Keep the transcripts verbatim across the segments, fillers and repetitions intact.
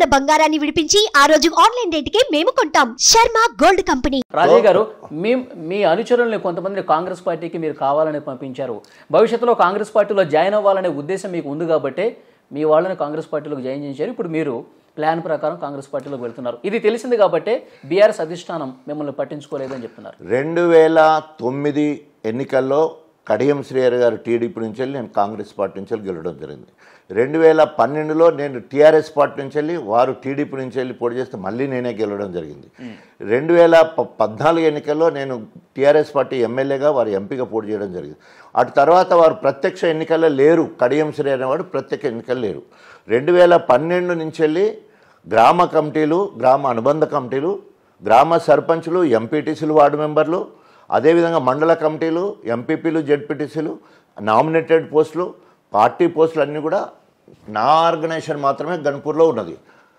ఉన్న బంగారాన్ని విడిపించి ఆ రోజు ఆన్లైన్ రేటుకే మేము కొంటాం. Sharma gold company. రాజయ్య గారు, మీ మీ అనుచరుల్ని కొంతమంది కాంగ్రెస్ పార్టీకి మీరు కావాలని పంపించారు. భవిష్యత్తులో కాంగ్రెస్ పార్టీలో జాయిన్ అవ్వాలనే ఉద్దేశం మీకు ఉంది కాబట్టి మీ వాళ్ళని కాంగ్రెస్ పార్టీలోకి జాయిన్ చేశారు. ఇప్పుడు మీరు ప్లాన్ ప్రకారం కాంగ్రెస్ పార్టీలోకి వెళ్తున్నారు. ఇది తెలిసింది కాబట్టి బీఆర్ఎస్ అధిష్టానం మిమ్మల్ని పట్టించుకోలేదని చెప్తున్నారు. రెండు వేల తొమ్మిది ఎన్నికల్లో కడియం శ్రీహరి గారు టీడీపీ నుంచి వెళ్ళి నేను కాంగ్రెస్ పార్టీ నుంచి వెళ్ళి గెలవడం జరిగింది. రెండు వేల పన్నెండులో నేను టీఆర్ఎస్ పార్టీ నుంచి వెళ్ళి వారు టీడీపీ నుంచి వెళ్ళి పోటీ చేస్తే మళ్ళీ నేనే గెలవడం జరిగింది. రెండు వేల పద్నాలుగు ఎన్నికల్లో నేను టీఆర్ఎస్ పార్టీ ఎమ్మెల్యేగా వారు ఎంపీగా పోటీ చేయడం జరిగింది. అటు తర్వాత వారు ప్రత్యక్ష ఎన్నికల్లో లేరు. కడియం శ్రీహరి అనేవాడు ప్రత్యక్ష ఎన్నికలు లేరు. రెండు వేల పన్నెండు నుంచి వెళ్ళి గ్రామ కమిటీలు, గ్రామ అనుబంధ కమిటీలు, గ్రామ సర్పంచులు, ఎంపీటీసీలు, వార్డు మెంబర్లు, అదేవిధంగా మండల కమిటీలు, ఎంపీపీలు, జెడ్పీటీసీలు, నామినేటెడ్ పోస్టులు, పార్టీ పోస్టులు అన్నీ కూడా నా ఆర్గనైజేషన్ మాత్రమే గన్పూర్లో ఉన్నది.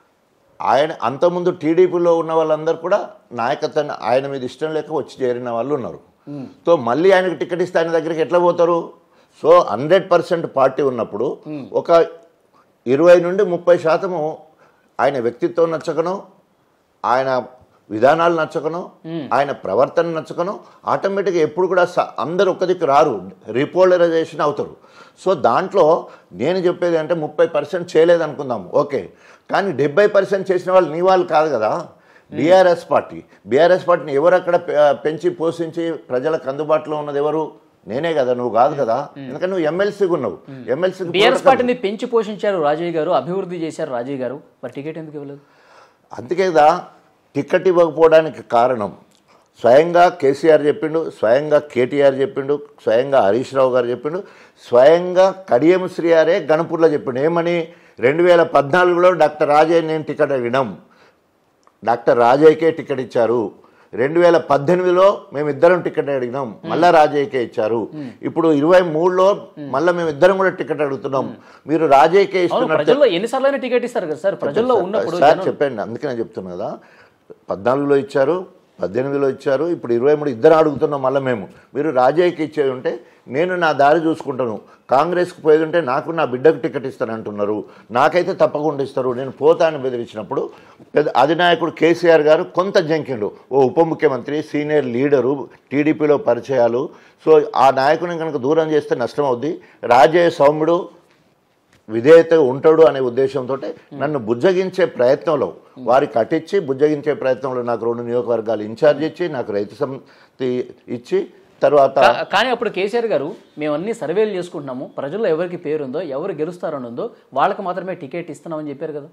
ఆయన అంతకుముందు టీడీపీలో ఉన్న వాళ్ళందరూ కూడా నాయకత్వాన్ని ఆయన మీద ఇష్టం లేక వచ్చి చేరిన వాళ్ళు ఉన్నారు. సో మళ్ళీ ఆయనకు టికెట్ ఇస్తే ఆయన దగ్గరికి ఎట్లా పోతారు? సో హండ్రెడ్ పర్సెంట్ పార్టీ ఉన్నప్పుడు ఒక ఇరవై నుండి ముప్పై శాతము ఆయన వ్యక్తిత్వం నచ్చకను, ఆయన విధానాలు నచ్చకను, ఆయన ప్రవర్తన నచ్చకను, ఆటోమేటిక్గా ఎప్పుడు కూడా అందరు ఒక్క దిక్కు రారు, రీపోలరైజేషన్ అవుతారు. సో దాంట్లో నేను చెప్పేది అంటే ముప్పై పర్సెంట్ చేయలేదు అనుకుందాం, ఓకే, కానీ డెబ్బై పర్సెంట్ చేసిన వాళ్ళు నీ వాళ్ళు కాదు కదా. బీఆర్ఎస్ పార్టీ బీఆర్ఎస్ పార్టీని ఎవరు అక్కడ పెంచి పోషించి ప్రజలకు అందుబాటులో ఉన్నది ఎవరు? నేనే కదా, నువ్వు కాదు కదా. ఎందుకంటే నువ్వు ఎమ్మెల్సీగా ఉన్నావు. ఎమ్మెల్సీ బీఆర్ఎస్ పార్టీని పెంచి పోషించారు రాజయ్య గారు, అభివృద్ధి చేశారు రాజయ్య గారు, మరి టికెట్ ఎందుకు ఇవ్వలేదు? అందుకే కదా టికెట్ ఇవ్వకపోవడానికి కారణం స్వయంగా కేసీఆర్ చెప్పిండు, స్వయంగా కేటీఆర్ చెప్పిండు, స్వయంగా హరీష్ రావు గారు చెప్పిండు, స్వయంగా కడియం శ్రీహరే గణపూర్లో చెప్పిండు. ఏమని? రెండు వేల పద్నాలుగులో డాక్టర్ రాజయ్య నేను టికెట్ అడిగినాం, డాక్టర్ రాజయ్యకే టికెట్ ఇచ్చారు. రెండు వేల పద్దెనిమిదిలో మేము ఇద్దరం టికెట్ అడిగినాం, మళ్ళా రాజయ్యకే ఇచ్చారు. ఇప్పుడు ఇరవై మూడులో మళ్ళీ మేము ఇద్దరం కూడా టికెట్ అడుగుతున్నాం. మీరు రాజయ్యకే ఇస్తున్నారు. ఎన్నిసార్లు టికెట్ ఇస్తారు కదా సార్ ప్రజల్లో ఉన్నప్పుడు? సార్ చెప్పండి, అందుకే నేను చెప్తున్నా కదా, పద్నాలుగులో ఇచ్చారు, పద్దెనిమిదిలో ఇచ్చారు, ఇప్పుడు ఇరవై మూడు ఇద్దరు అడుగుతున్నాం. మళ్ళీ మేము మీరు రాజయ్యకి ఇచ్చేది ఉంటే నేను నా దారి చూసుకుంటాను, కాంగ్రెస్కి పోయేది ఉంటే నాకు నా బిడ్డకు టికెట్ ఇస్తానంటున్నారు, నాకైతే తప్పకుండా ఇస్తారు, నేను పోతాను బెదిరించినప్పుడు పెద్ద అధినాయకుడు కేసీఆర్ గారు కొంత జంకిండు. ఓ ఉప ముఖ్యమంత్రి, సీనియర్ లీడరు, టీడీపీలో పరిచయాలు, సో ఆ నాయకుని కనుక దూరం చేస్తే నష్టం అవుద్ది, రాజయ్య సౌమ్యుడు విధేయత ఉంటాడు అనే ఉద్దేశంతో నన్ను బుజ్జగించే ప్రయత్నంలో వారికి కట్టించి బుజ్జగించే ప్రయత్నంలో నాకు రెండు నియోజకవర్గాలు ఇన్ఛార్జ్ ఇచ్చి నాకు రైతు సమితి ఇచ్చి తర్వాత. కానీ అప్పుడు కేసీఆర్ గారు మేము అన్ని సర్వేలు చేసుకుంటున్నాము, ప్రజల్లో ఎవరికి పేరుందో ఎవరు గెలుస్తారని ఉందో వాళ్ళకి మాత్రమే టికెట్ ఇస్తున్నామని చెప్పారు కదా.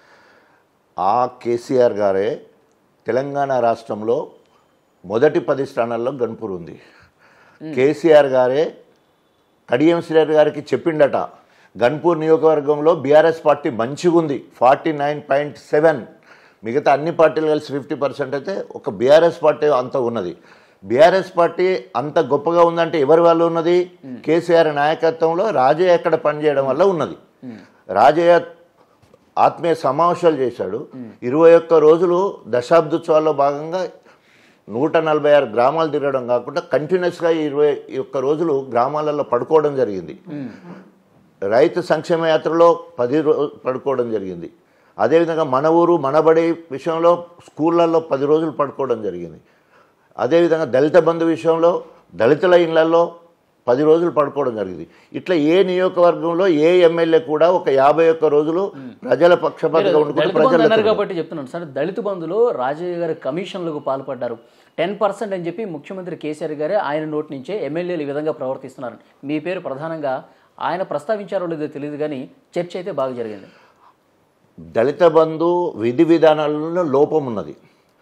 ఆ కేసీఆర్ గారే తెలంగాణ రాష్ట్రంలో మొదటి పది స్థానాల్లో గన్పూర్ ఉంది. కేసీఆర్ గారే కడియం శ్రీహరి గారికి చెప్పిండట, గన్పూర్ నియోజకవర్గంలో బీఆర్ఎస్ పార్టీ మంచిగా ఉంది, ఫార్టీ నైన్ పాయింట్ సెవెన్ మిగతా అన్ని పార్టీలు కలిసి ఫిఫ్టీ పర్సెంట్ అయితే ఒక బీఆర్ఎస్ పార్టీ అంత ఉన్నది. బీఆర్ఎస్ పార్టీ అంత గొప్పగా ఉందంటే ఎవరి వల్ల ఉన్నది? కేసీఆర్ నాయకత్వంలో రాజయ్య ఎక్కడ పనిచేయడం వల్ల ఉన్నది. రాజయ్య ఆత్మీయ సమావేశాలు చేశాడు. ఇరవై ఒక్క రోజులు దశాబ్దోత్సవాల్లో భాగంగా నూట నలభై ఆరు గ్రామాలు తిరగడం కాకుండా కంటిన్యూస్గా ఇరవై ఒక్క రోజులు గ్రామాలలో పడుకోవడం జరిగింది. రైతు సంక్షేమ యాత్రలో పది రోజులు పడుకోవడం జరిగింది. అదేవిధంగా మన ఊరు మనబడి విషయంలో స్కూళ్ళల్లో పది రోజులు పడుకోవడం జరిగింది. అదేవిధంగా దళిత బంధు విషయంలో దళితుల ఇళ్లలో పది రోజులు పడుకోవడం జరిగింది. ఇట్లా ఏ నియోజకవర్గంలో ఏ ఎమ్మెల్యే కూడా ఒక యాభై ఒక్క రోజులు ప్రజల పక్షపాతంగా ఉండుకుంటూ ప్రజలు కాబట్టి చెప్తున్నాను సార్, దళిత బంధులో రాజయ్య గారి కమిషన్లకు పాల్పడ్డారు. టెన్ పర్సెంట్ అని చెప్పి ముఖ్యమంత్రి కేసీఆర్ గారే ఆయన నోటి నుంచే ఎమ్మెల్యేలు ఈ విధంగా ప్రవర్తిస్తున్నారు. మీ పేరు ప్రధానంగా ఆయన ప్రస్తావించారో లేదో తెలియదు, కానీ చర్చ అయితే బాగా జరిగింది. దళిత బంధు విధి విధానాలలో లోపం ఉన్నది.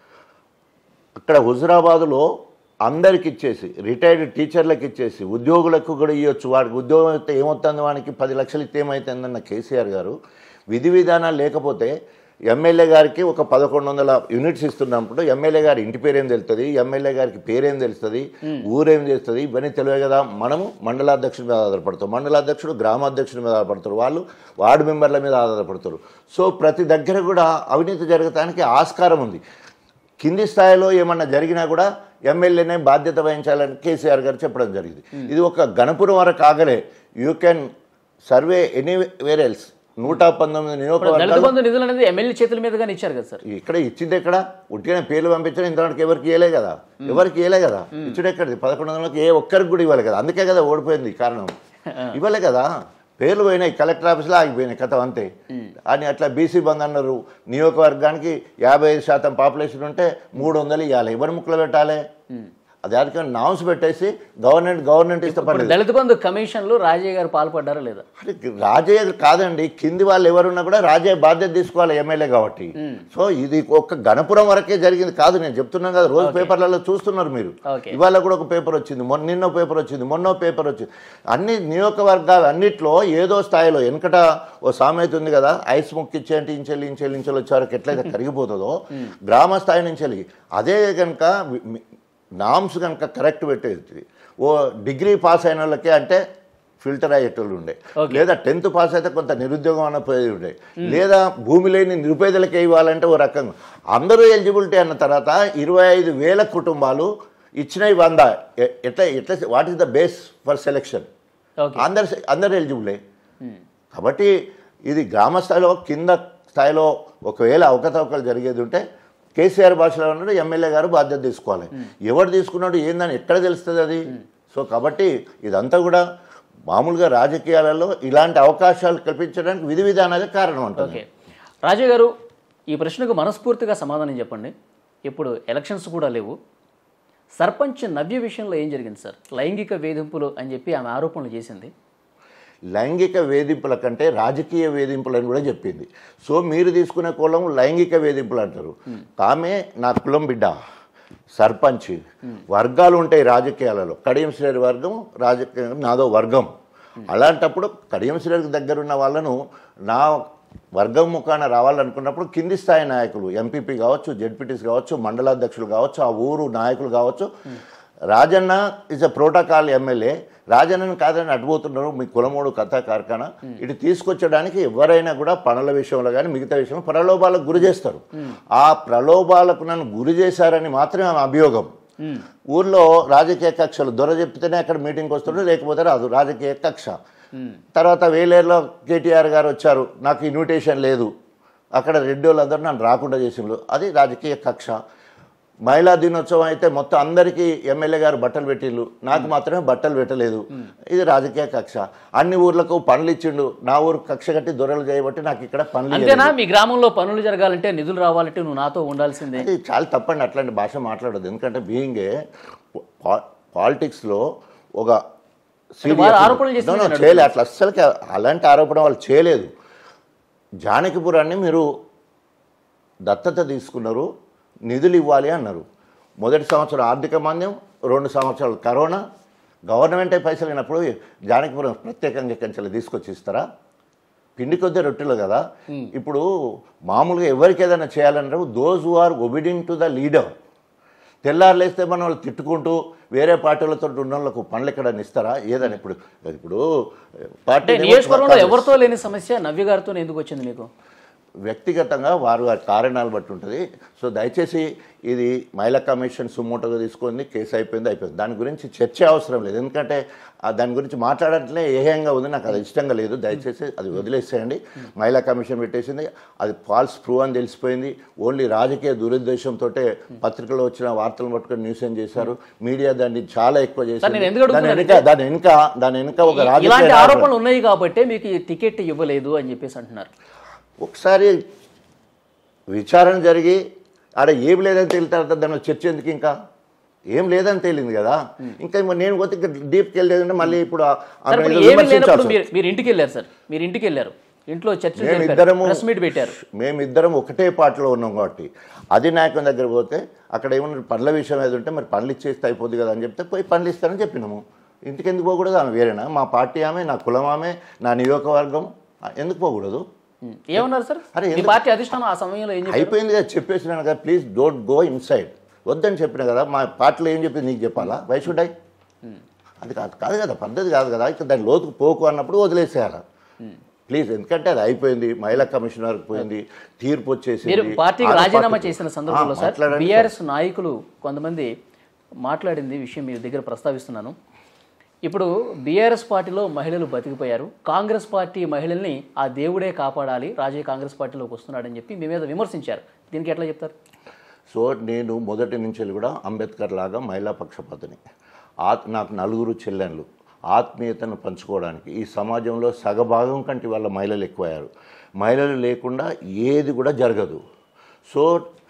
అక్కడ హుజురాబాదులో అందరికి ఇచ్చేసి రిటైర్డ్ టీచర్లకు ఇచ్చేసి ఉద్యోగులకు కూడా ఇవ్వచ్చు, వాడికి ఉద్యోగం అయితే ఏమవుతుంది, వానికి పది లక్షలు ఇస్తే ఏమవుతుందన్న కేసీఆర్ గారు విధి విధానాలు లేకపోతే ఎమ్మెల్యే గారికి ఒక పదకొండు వందల యూనిట్స్ ఇస్తున్నప్పుడు ఎమ్మెల్యే గారి ఇంటి పేరేం తెలుస్తుంది, ఎమ్మెల్యే గారికి పేరేం తెలుస్తుంది, ఊరేం చేస్తుంది, ఇవన్నీ తెలివే కదా. మనము మండలాధ్యక్షుడి మీద ఆధారపడతాం, మండలాధ్యక్షుడు గ్రామాధ్యక్షుడి మీద ఆధారపడతారు, వాళ్ళు వార్డు మెంబర్ల మీద ఆధారపడతారు. సో ప్రతి దగ్గర కూడా అవినీతి జరగటానికి ఆస్కారం ఉంది. కింది స్థాయిలో ఏమన్నా జరిగినా కూడా ఎమ్మెల్యేనే బాధ్యత వహించాలని కేసీఆర్ గారు చెప్పడం జరిగింది. ఇది ఒక గణపురం వరకు ఆగలే, you can survey anywhere else. నూట పంతొమ్మిది దళిత నియోజకవర్గాలు బంధు నిధులు అనేది ఎమ్మెల్యే చేతుల మీదుగానే ఇచ్చారు కదా సార్. ఇక్కడ ఇచ్చింది ఎక్కడ ఉట్టిన పేర్లు పంపించడం ఇంతవరకు ఎవరికి ఇవ్వలే కదా, ఎవరికి ఇవ్వలే కదా. ఇచ్చుడు ఎక్కడిది పదకొండు వందలకి ఏ ఒక్కరికి కూడా ఇవ్వాలి కదా, అందుకే కదా ఓడిపోయింది కారణం. ఇవ్వలే కదా, పేర్లు పోయినాయి కలెక్టర్ ఆఫీస్లో ఆగిపోయినాయి కథ అంతే. అని అట్లా బీసీ బంద్ అన్నారు, నియోజకవర్గానికి యాభై ఐదు శాతం పాపులేషన్ ఉంటే మూడు వందలు ఇవ్వాలి, ఎవరి ముక్కలు పెట్టాలి? అది అది నామ్స్ పెట్టేసి గవర్నమెంట్ గవర్నమెంట్ ఇస్తే పర్లేదు. దళిత బంధు కమిషన్లు రాజయ్య గారు పాల్పడ్డారా లేదా? రాజయ్య కాదండి, కింది వాళ్ళు ఎవరున్నా కూడా రాజయ్య బాధ్యత తీసుకోవాలి ఎమ్మెల్యే కాబట్టి. సో ఇది ఒక గణపురం వరకే జరిగింది కాదు, నేను చెప్తున్నాను కదా, రోజు పేపర్లలో చూస్తున్నారు మీరు. ఇవాళ కూడా ఒక పేపర్ వచ్చింది, మొన్న నిన్నో పేపర్ వచ్చింది, మొన్నో పేపర్ వచ్చింది. అన్ని నియోజకవర్గాలు అన్నిట్లో ఏదో స్థాయిలో వెనకట ఓ సామెత ఉంది కదా, ఐస్ ముక్కిచ్చేంటి ఇంచెల్లి ఇంచెల్లి ఇంచెల్లి వచ్చే వరకు ఎట్లయితే కరిగిపోతుందో గ్రామ స్థాయి నుంచి అదే కనుక నామ్స్ కనుక కరెక్ట్ పెట్టేది. ఓ డిగ్రీ పాస్ అయిన వాళ్ళకే అంటే ఫిల్టర్ అయ్యేటోళ్ళు ఉండే, లేదా టెన్త్ పాస్ అయితే కొంత నిరుద్యోగం అన్న పోయేది ఉండే, లేదా భూమి లేని నిరుపేదలకే ఇవ్వాలంటే ఓ రకంగా అందరూ ఎలిజిబిలిటీ అన్న తర్వాత ఇరవై ఐదు వేల కుటుంబాలు ఇచ్చినవి వంద. ఎట్లా ఎట్లా what is the base for selection? అందరు అందరు ఎలిజిబులే. కాబట్టి ఇది గ్రామ స్థాయిలో కింద స్థాయిలో ఒకవేళ అవకతవకలు జరిగేది ఉంటే కేసీఆర్ భాషలో ఉన్నాడు, ఎమ్మెల్యే గారు బాధ్యత తీసుకోవాలి. ఎవరు తీసుకున్నాడు ఏందని ఎక్కడ తెలుస్తుంది అది? సో కాబట్టి ఇదంతా కూడా మామూలుగా రాజకీయాలలో ఇలాంటి అవకాశాలు కల్పించడానికి విధి విధానాలే కారణం అంటుంది. రాజు గారు, ఈ ప్రశ్నకు మనస్ఫూర్తిగా సమాధానం చెప్పండి. ఇప్పుడు ఎలక్షన్స్ కూడా లేవు, సర్పంచ్ నవ్య విషయంలో ఏం జరిగింది సార్? లైంగిక వేధింపులు అని చెప్పి ఆమె ఆరోపణలు చేసింది. లైంగిక వేధింపుల కంటే రాజకీయ వేధింపులు అని కూడా చెప్పింది. సో మీరు తీసుకునే కులం లైంగిక వేధింపులు అంటారు. ఆమె నా కులం బిడ్డ, సర్పంచ్. వర్గాలు ఉంటాయి రాజకీయాలలో, కడియం శ్రేణి వర్గం, రాజకీయ నాదో వర్గం. అలాంటప్పుడు కడియం శ్రేణికి దగ్గరున్న వాళ్ళను నా వర్గం ముఖాన రావాలనుకున్నప్పుడు కింది స్థాయి నాయకులు, ఎంపీపీ కావచ్చు, జెడ్పీటీస్ కావచ్చు, మండలాధ్యక్షులు కావచ్చు, ఆ ఊరు నాయకులు కావచ్చు. Rajanna is a protocol MLA, రాజన్నను కాదని అడ్డుపోతున్నారు మీ కులమూడు కథా కార్ఖానా. ఇటు తీసుకొచ్చడానికి ఎవరైనా కూడా పనుల విషయంలో కానీ మిగతా విషయంలో ప్రలోభాలకు గురి చేస్తారు. ఆ ప్రలోభాలకు నన్ను గురి చేశారని మాత్రమే ఆమె అభియోగం. ఊర్లో రాజకీయ కక్షలు దొర చెప్తేనే అక్కడ మీటింగ్కి వస్తుండ్రు, లేకపోతే రాదు రాజకీయ కక్ష. తర్వాత వేలేరులో కేటీఆర్ గారు వచ్చారు, నాకు ఇన్విటేషన్ లేదు, అక్కడ రెడ్డి వాళ్ళందరూ నన్ను రాకుండా చేసిండ్రు, అది రాజకీయ కక్ష. మహిళా దినోత్సవం అయితే మొత్తం అందరికీ ఎమ్మెల్యే గారు బట్టలు పెట్టిళ్ళు, నాకు మాత్రమే బట్టలు పెట్టలేదు, ఇది రాజకీయ కక్ష. అన్ని ఊర్లకు పనులు ఇచ్చిండు, నా ఊరు కక్ష కట్టి దొరలు చేయబట్టి నాకు ఇక్కడ పనులు. అంతేనా? మీ గ్రామంలో పనులు జరగాలంటే నిధులు రావాలంటే నువ్వు నాతో ఉండాల్సిందే. అది చాలా తప్పండి, అట్లాంటి భాష మాట్లాడదు. ఎందుకంటే బీయింగే పాలిటిక్స్లో ఒక చేయలేదు, అట్లా అస్సలకి అలాంటి ఆరోపణ వాళ్ళు చేయలేదు. జానకిపురాన్ని మీరు దత్తత తీసుకున్నారు, నిధులు ఇవ్వాలి అన్నారు. మొదటి సంవత్సరం ఆర్థిక మాంద్యం, రెండు సంవత్సరాలు కరోనా, గవర్నమెంటే పైసలు అయినప్పుడు జానకిపురం ప్రత్యేకంగా కంచెలు తీసుకొచ్చి ఇస్తారా? పిండి కొద్ది రొట్టెలు కదా. ఇప్పుడు మామూలుగా ఎవరికి ఏదైనా చేయాలన్నారు, those who are obedient to the leader. తెల్లారులేస్తే మనం వాళ్ళు తిట్టుకుంటూ వేరే పార్టీలతో ఉన్న వాళ్ళకు పనులు ఎక్కడని ఇస్తారా? ఏదని ఇప్పుడు ఇప్పుడు పార్టీ నియోజకవర్గంలో ఎవరితో లేని సమస్య నవ్య గారితో ఎందుకు వచ్చింది మీకు? వ్యక్తిగతంగా వారు వారి కారణాలు బట్టి ఉంటుంది. సో దయచేసి ఇది మహిళా కమిషన్ సుమోటోగా తీసుకుంది, కేసు అయిపోయింది అయిపోయింది దాని గురించి చర్చ అవసరం లేదు. ఎందుకంటే దాని గురించి మాట్లాడట్లే ఏహంగా ఉంది, నాకు అది ఇష్టంగా లేదు. దయచేసి అది వదిలేసేయండి. మహిళా కమిషన్ పెట్టేసింది, అది ఫాల్స్ ప్రూవ్ అని తెలిసిపోయింది. ఓన్లీ రాజకీయ దురుద్దేశంతో పత్రికలో వచ్చిన వార్తలను పట్టుకొని న్యూస్ ఏం చేశారు, మీడియా దాన్ని చాలా ఎక్కువ చేశారు. దాని వెనుక దాని వెనుక దాని వెనుక ఒక రాజకీయ ఆరోపణలు ఉన్నాయి కాబట్టి మీకు టికెట్ ఇవ్వలేదు అని చెప్పేసి అంటున్నారు. ఒకసారి విచారణ జరిగి ఆడ ఏం లేదని తేలిన తర్వాత దానిలో చర్చ ఎందుకు? ఇంకా ఏం లేదని తేలింది కదా. ఇంకా నేను పోతే ఇంకా డీప్కి వెళ్ళలేదంటే మళ్ళీ ఇప్పుడు మీరు ఇంటికి వెళ్ళారు సార్, మీరు ఇంటికి వెళ్ళారు, ఇంట్లో చర్చ మేమిద్దరము పెట్టారు, మేమిద్దరం ఒకటే పార్టీలో ఉన్నాం కాబట్టి అధినాయకం దగ్గర పోతే అక్కడ ఏమన్నా పనుల విషయం ఏది ఉంటే మరి పనులు ఇచ్చేస్తే అయిపోద్ది కదా అని చెప్తే పోయి పనులు ఇస్తానని చెప్పినాము. ఇంటికి ఎందుకు పోకూడదు? ఆమె వేరేనా? మా పార్టీ ఆమె, నా కులం ఆమె, నా నియోజకవర్గం, ఎందుకు పోకూడదు? ఏమన్నారు సార్? అరే పార్టీ అధిష్టానం ఆ సమయంలో ఏం అయిపోయింది కదా, చెప్పేసినాను కదా, ప్లీజ్ డోంట్ గో ఇన్సైడ్, వద్దని చెప్పిన కదా. మా పార్టీలో ఏం చెప్పింది నీకు చెప్పాలా? Why should I? అది కాదు కాదు కదా, పద్ధతి కాదు కదా. ఇక దాని లోతుకు పోకు అన్నప్పుడు వదిలేసేయాలి ప్లీజ్. ఎందుకంటే అది అయిపోయింది, మహిళా కమిషనర్కి పోయింది, తీర్పు వచ్చేసి. మీరు పార్టీకి రాజీనామా చేసిన సందర్భంలో సార్ బీఆర్ఎస్ నాయకులు కొంతమంది మాట్లాడింది విషయం మీ దగ్గర ప్రస్తావిస్తున్నాను. ఇప్పుడు బీఆర్ఎస్ పార్టీలో మహిళలు బతికిపోయారు, కాంగ్రెస్ పార్టీ మహిళల్ని ఆ దేవుడే కాపాడాలి, రాజీవ్ కాంగ్రెస్ పార్టీలోకి వస్తున్నాడని చెప్పి మీ మీద విమర్శించారు. దీనికి ఎట్లా చెప్తారు? సో నేను మొదటి నుంచి కూడా అంబేద్కర్ లాగా మహిళా పక్షపాతని. ఆత్ నాకు నలుగురు చెల్లెళ్ళు, ఆత్మీయతను పంచుకోవడానికి ఈ సమాజంలో సగభాగం కంటే వాళ్ళ మహిళలు ఎక్కువయ్యారు. మహిళలు లేకుండా ఏది కూడా జరగదు. సో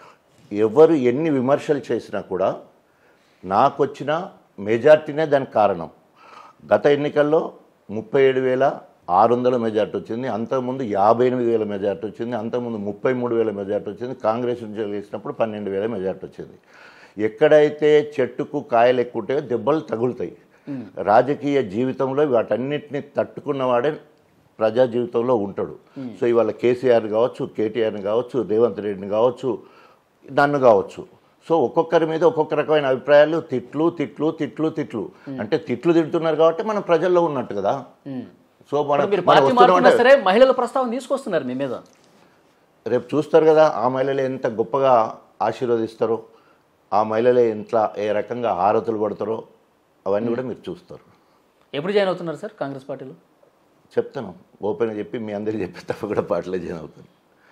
ఎవరు ఎన్ని విమర్శలు చేసినా కూడా నాకు వచ్చిన మెజార్టీనే దానికి కారణం. గత ఎన్నికల్లో ముప్పై ఏడు వేల ఆరు వందల మెజార్టీ వచ్చింది, అంతకుముందు యాభై ఎనిమిది వేల మెజార్టీ వచ్చింది, అంతకుముందు ముప్పై మూడు వేల మెజార్టీ వచ్చింది, కాంగ్రెస్ నుంచి వేసినప్పుడు పన్నెండు వేల మెజార్టీ వచ్చింది. ఎక్కడైతే చెట్టుకు కాయలు ఎక్కువ ఉంటాయో దెబ్బలు తగులుతాయి. రాజకీయ జీవితంలో వాటన్నిటిని తట్టుకున్నవాడే ప్రజా జీవితంలో ఉంటాడు. సో ఇవాళ కేసీఆర్ కావచ్చు, కేటీఆర్ని కావచ్చు, రేవంత్ రెడ్డిని కావచ్చు, నన్ను కావచ్చు. సో ఒక్కొక్కరి మీద ఒక్కొక్క రకమైన అభిప్రాయాలు, తిట్లు తిట్లు తిట్లు తిట్లు అంటే తిట్లు తిడుతున్నారు కాబట్టి మనం ప్రజల్లో ఉన్నట్టు కదా. సో మనం సరే మహిళల ప్రస్తావన తీసుకొస్తున్నారు మీ మీద, రేపు చూస్తారు కదా ఆ మహిళలు ఎంత గొప్పగా ఆశీర్వదిస్తారో, ఆ మహిళలే ఎంత ఏ రకంగా హారతులు పడతారో అవన్నీ కూడా మీరు చూస్తారు. ఎప్పుడు జాయిన్ అవుతున్నారు సార్ కాంగ్రెస్ పార్టీలో? చెప్తాను, ఓపెన్గా చెప్పి మీ అందరికీ చెప్పి తప్ప కూడా పార్టీలో జాయిన్ అవుతాను.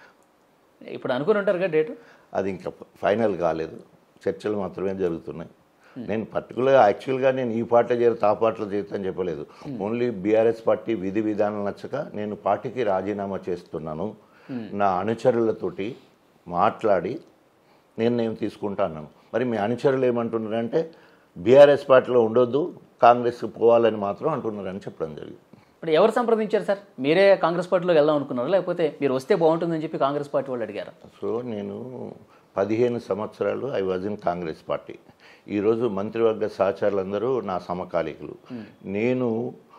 ఇప్పుడు అనుకుని ఉంటారు కదా డేటు? అది ఇంకా ఫైనల్ కాలేదు, చర్చలు మాత్రమే జరుగుతున్నాయి. నేను పర్టికులర్గా యాక్చువల్గా నేను ఈ పార్టీలో చేరుతా ఆ పార్టీలో చేరుతాను చెప్పలేదు. ఓన్లీ బీఆర్ఎస్ పార్టీ విధి విధానం నచ్చక నేను పార్టీకి రాజీనామా చేస్తున్నాను, నా అనుచరులతోటి మాట్లాడి నిర్ణయం తీసుకుంటా అన్నాను. మరి మీ అనుచరులు ఏమంటున్నారంటే బీఆర్ఎస్ పార్టీలో ఉండొద్దు, కాంగ్రెస్కి పోవాలని మాత్రం అంటున్నారని చెప్పడం జరిగింది. ఇప్పుడు ఎవరు సంప్రదించారు సార్? మీరే కాంగ్రెస్ పార్టీలోకి వెళ్దాం అనుకున్నారా, లేకపోతే మీరు వస్తే బాగుంటుందని చెప్పి కాంగ్రెస్ పార్టీ వాళ్ళు అడిగారు? సో నేను పదిహేను సంవత్సరాలు I was in Congress party. ఈరోజు మంత్రివర్గ సహచరులందరూ నా సమకాలీకులు. నేను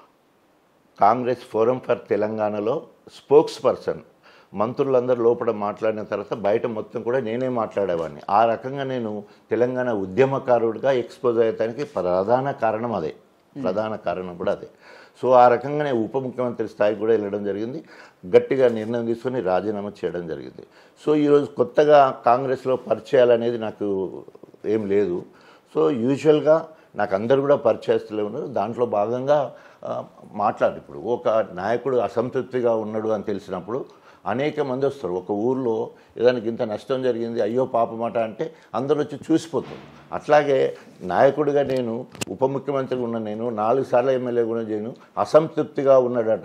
కాంగ్రెస్ ఫోరం ఫర్ తెలంగాణలో స్పోక్స్ పర్సన్. మంత్రులందరూ లోపల మాట్లాడిన తర్వాత బయట మొత్తం కూడా నేనే మాట్లాడేవాడిని. ఆ రకంగా నేను తెలంగాణ ఉద్యమకారుడిగా ఎక్స్పోజ్ అయ్యడానికి ప్రధాన కారణం అదే, ప్రధాన కారణం కూడా అదే. సో ఆ రకంగానే ఉప ముఖ్యమంత్రి స్థాయికి కూడా వెళ్ళడం జరిగింది, గట్టిగా నిర్ణయం తీసుకొని రాజీనామా చేయడం జరిగింది. సో ఈరోజు కొత్తగా కాంగ్రెస్లో పరిచయాలు నాకు ఏం లేదు. సో యూజువల్గా నాకు అందరు కూడా పరిచయస్తులే ఉన్నారు. దాంట్లో భాగంగా మాట్లాడు, ఇప్పుడు ఒక నాయకుడు అసంతృప్తిగా ఉన్నాడు అని తెలిసినప్పుడు అనేక మంది వస్తారు. ఒక ఊర్లో ఏదానికి ఇంత నష్టం జరిగింది, అయ్యో పాపమాట అంటే అందరూ వచ్చి చూసిపోతారు. అట్లాగే నాయకుడిగా నేను ఉప ముఖ్యమంత్రిగా ఉన్న నేను నాలుగు సార్లు ఎమ్మెల్యే కూడా చేయను, అసంతృప్తిగా ఉన్నాడట,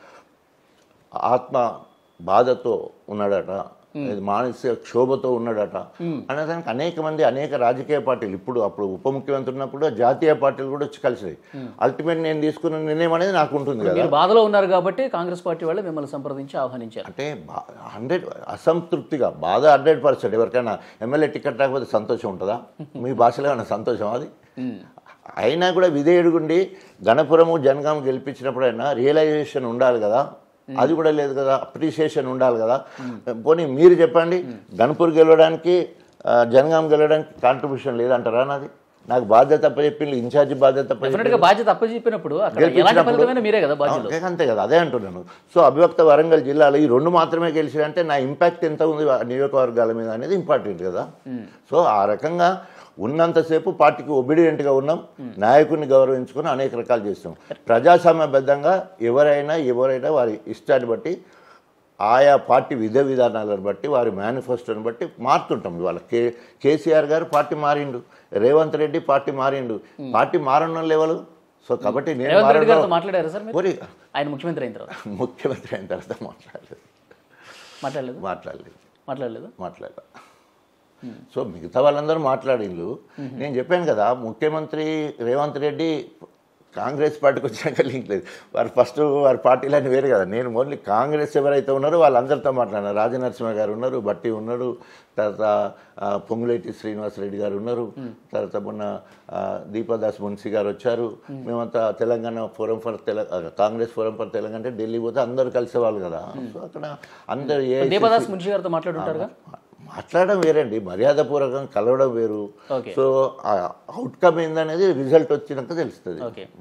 ఆత్మ బాధతో ఉన్నాడట, మానసిక క్షోభతో ఉన్నాడట అనేదానికి అనేక మంది అనేక రాజకీయ పార్టీలు, ఇప్పుడు అప్పుడు ఉప ముఖ్యమంత్రి ఉన్నప్పుడు జాతీయ పార్టీలు కూడా వచ్చి కలిసినాయి. అల్టిమేట్ నేను తీసుకున్న నిర్ణయం అనేది నాకు ఉంటుంది కదా. బాధలో ఉన్నారు కాబట్టి కాంగ్రెస్ పార్టీ వాళ్ళు మిమ్మల్ని సంప్రదించి ఆహ్వానించారు. అంటే హండ్రెడ్ అసంతృప్తిగా బాధ హండ్రెడ్ పర్సెంట్ ఎవరికైనా ఎమ్మెల్యే టికెట్ రాకపోతే సంతోషం ఉంటుందా? మీ భాషలో ఏమైనా సంతోషం అది? అయినా కూడా విధేయుడుగుండి గణపురము జనగాం గెలిపించినప్పుడైనా రియలైజేషన్ ఉండాలి కదా, అది కూడా లేదు కదా, అప్రిషియేషన్ ఉండాలి కదా. పోనీ మీరు చెప్పండి, గణపూర్ గెలవడానికి జనగాం గెలవడానికి కాంట్రిబ్యూషన్ లేదంటారా? నాది నాకు బాధ్యత అప్పచెప్పింది, ఇన్ఛార్జి బాధ్యత బాధ్యత అప్పచెప్పినప్పుడు అంతే కదా, అదే అంటున్నాను. సో అభివక్త వరంగల్ జిల్లాలో ఈ రెండు మాత్రమే గెలిచారంటే నా ఇంపాక్ట్ ఎంత ఉంది నియోజకవర్గాల మీద అనేది ఇంపార్టెంట్ కదా. సో ఆ రకంగా ఉన్నంతసేపు పార్టీకి ఒబీడియంట్గా ఉన్నాం, నాయకుడిని గౌరవించుకుని అనేక రకాలు చేస్తాం. ప్రజాస్వామ్యబద్ధంగా ఎవరైనా ఎవరైనా వారి ఇష్టాన్ని బట్టి ఆయా పార్టీ విధ విధానాలను బట్టి వారి మేనిఫెస్టోని బట్టి మారుతుంటాం. ఇవాళ కే కేసీఆర్ గారు పార్టీ మారిండు, రేవంత్ రెడ్డి పార్టీ మారిండు, పార్టీ మారడం లేవలు. సో కాబట్టి నేను మాట్లాడారు సార్, ఆయన ముఖ్యమంత్రి అయిన తర్వాత ముఖ్యమంత్రి అయిన తర్వాత మాట్లాడలేదు మాట్లాడలేదు మాట్లాడలేదు మాట్లాడలేదు మాట్లాడలేదు సో మిగతా వాళ్ళందరూ మాట్లాడిండ్రు. నేను చెప్పాను కదా, ముఖ్యమంత్రి రేవంత్ రెడ్డి కాంగ్రెస్ పార్టీకి వచ్చినాక లింక్ లేదు. వారు ఫస్ట్ వారి పార్టీలన్నీ వేరు కదా. నేను ఓన్లీ కాంగ్రెస్ ఎవరైతే ఉన్నారో వాళ్ళందరితో మాట్లాడినారు. రాజనరసింహ గారు ఉన్నారు, బట్టి ఉన్నారు, తర్వాత పొంగులేటి శ్రీనివాసరెడ్డి గారు ఉన్నారు, తర్వాత మొన్న దీపాదాస్ మున్సి గారు వచ్చారు. మేమంతా Telangana forum for Telangana Congress forum for Telangana అంటే ఢిల్లీ పోతే అందరు కలిసేవాళ్ళు కదా. సో అక్కడ అందరు ఏ దీపాదాస్ మున్సి గారితో మాట్లాడుంటారు. మాట్లాడడం వేరండి, మర్యాదపూర్వకంగా కలవడం వేరు. సో అవుట్కమ్ ఏందనేది రిజల్ట్ వచ్చినాక తెలుస్తుంది.